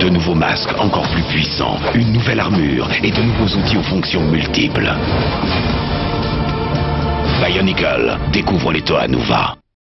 De nouveaux masques encore plus puissants, une nouvelle armure et de nouveaux outils aux fonctions multiples. Bionicle, découvre les Toa Nuva.